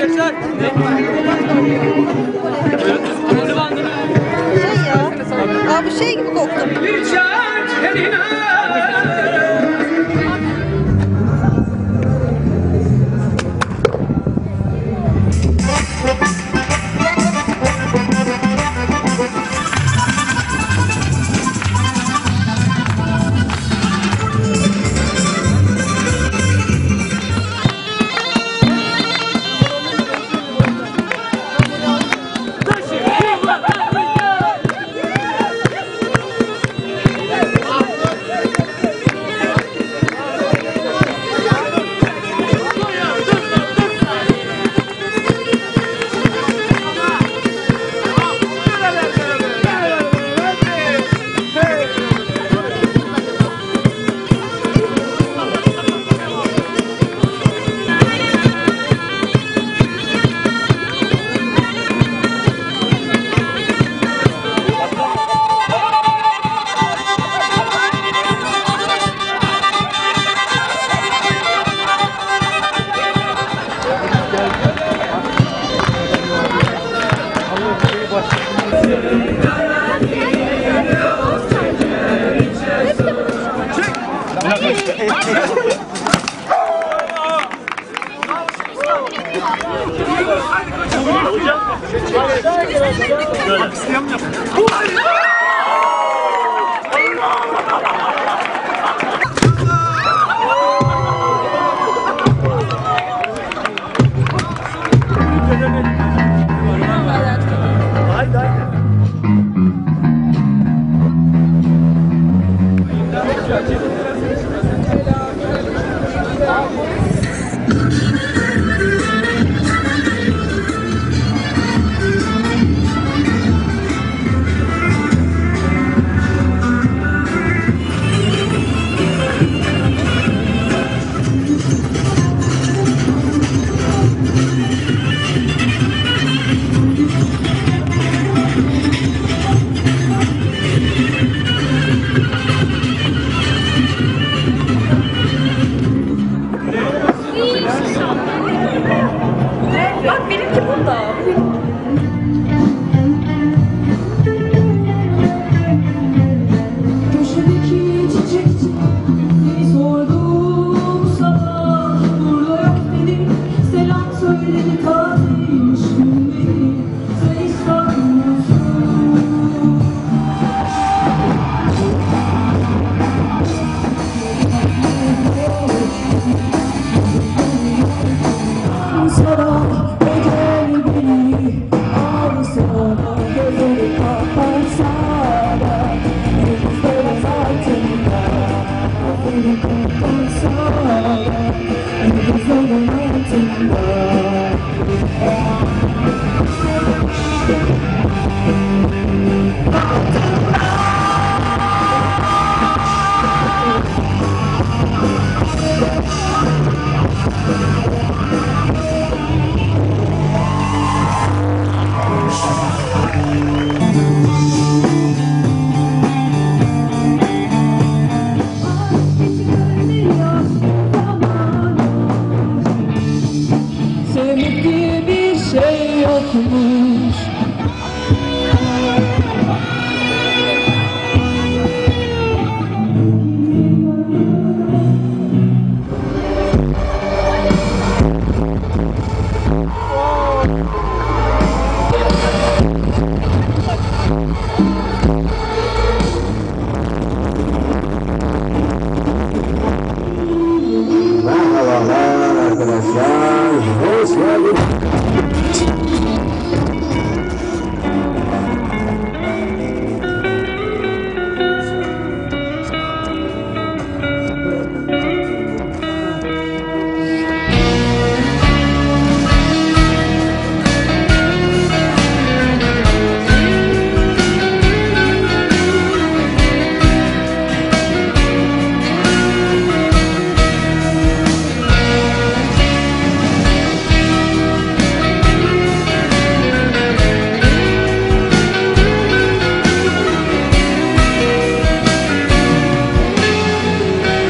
arkadaşlar. Şey ya. Aa, bu şey gibi koktu. Bak benimki burada. Köşedeki çiçekti, seni sordum sabah. Burada yok dedim, selam söyledi, tazeymiş günleri. Sen İstanbul'sun. Sarak ecel beni, ağlasa da gözleri kapansa da, gözleri altında, gözleri kapansa da, gözleri altında. Sevmek diye bir şey yokmuş. Merhabalar arkadaşlar, hoş geldiniz.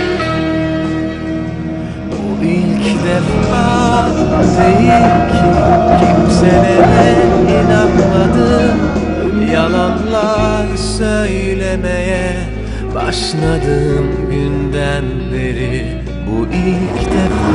İlk defa değil ki Kimselere inanmadım, yalanlar söylemeye başladım günden beri. Bu ilk defa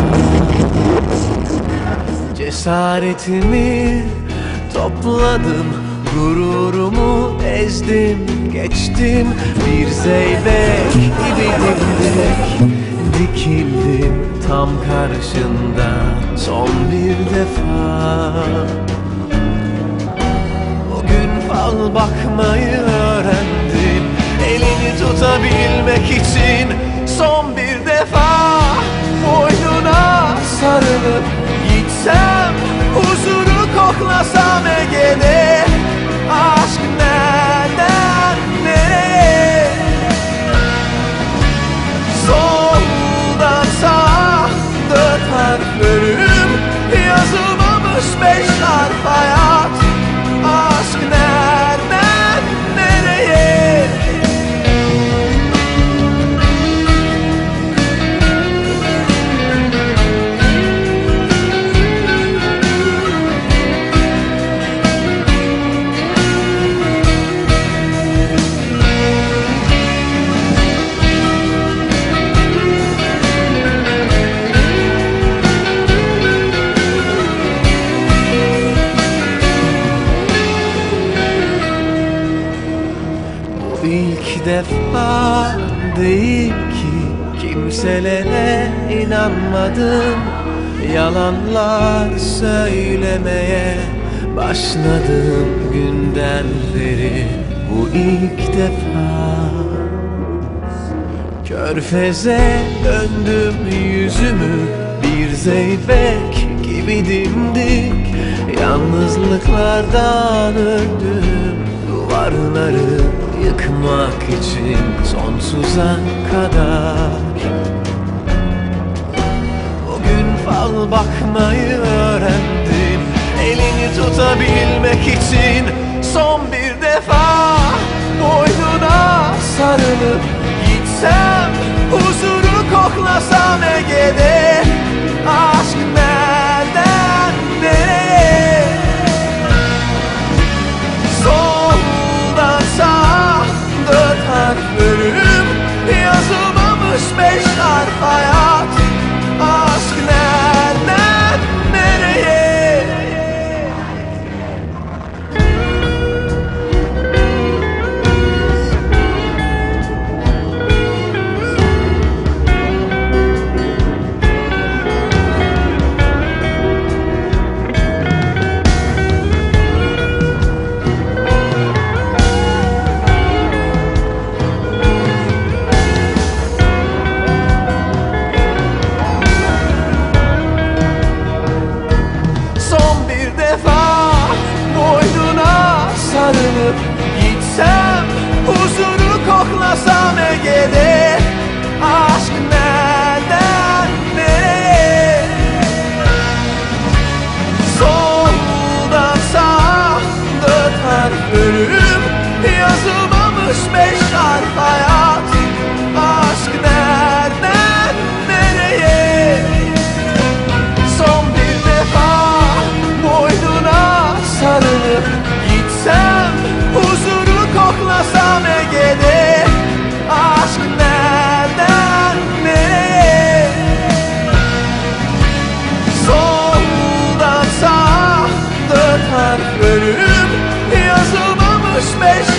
cesaretimi topladım, gururumu ezdim, geçtim. Bir zeybek gibi dimdik dikildim tam karşında son bir defa. Bugün fal bakmayı öğrendim, elini tutabilmek için son bir defa. Boynuna sarılıp gitsem, huzuru koklasam Ege'de. Aşk nereden nereye? Soldan sağa 4 harf bölüm, yazılmamış 5 harf hayat. Aşk nereden nereye? İlk defa değil ki kimselere inanmadım, yalanlar söylemeye başladım günden beri. Bu ilk defa Körfeze döndüm yüzümü, bir zeybek gibi dimdik. Yalnızlıklardan öldüm, duvarları yıkmak için sonsuza kadar. O gün fal bakmayı öğrendim, elini tutabilmek için son bir defa. Boynuna sarılıp gitsem, huzuru koklasam Ege'de. Aşk nereden nereye? Soldan sağa 4 harf bölüm, yazılmamış 5 harf hayat. Aşk nereden nereye? Sarılıp gitsem, huzuru koklasam Ege'de. Aşk nereden nereye? Soldan sağa 4 harf bölüm, yazılmamış 5 harf hayat. Aşk nereden nereye? Son bir defa boynuna sarılıp gitsem, huzuru koklasam Ege'de. Aşk nereden nereye? Soldan sağa 4 harf bölüm, yazılmamış 5